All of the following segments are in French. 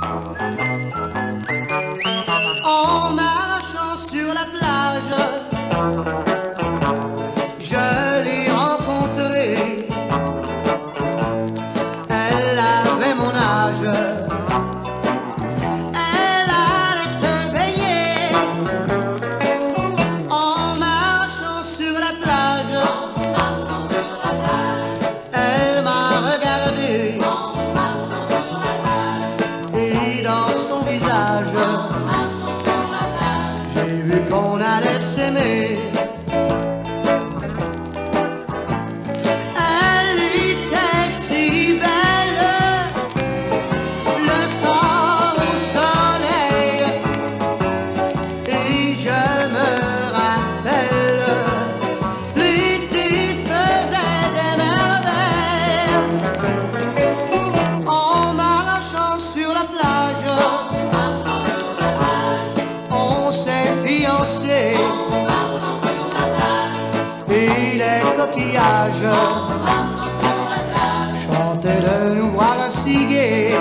En marchant sur la plage, je l'ai rencontrée. Elle avait mon âge. Elle allait se baigner. En marchant sur la plage, elle m'a regardé. Et dans son visage, j'ai vu qu'on allait s'aimer. Elle était si belle, le corps au soleil. Et je me rappelle, l'été faisait des merveilles. En marchant sur la plage, on s'est fiancés. Et les coquillages chantaient de nous voir si gais.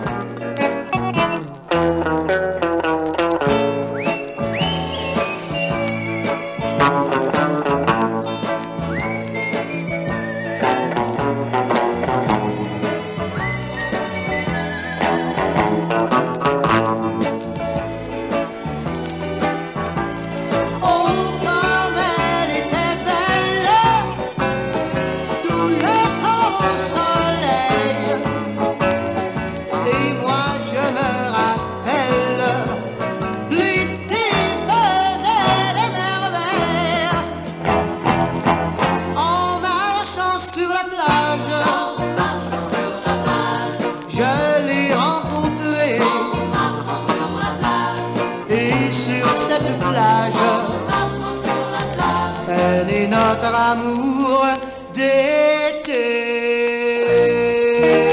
Je l'ai rencontrée. Et sur cette plage, elle est notre amour d'été.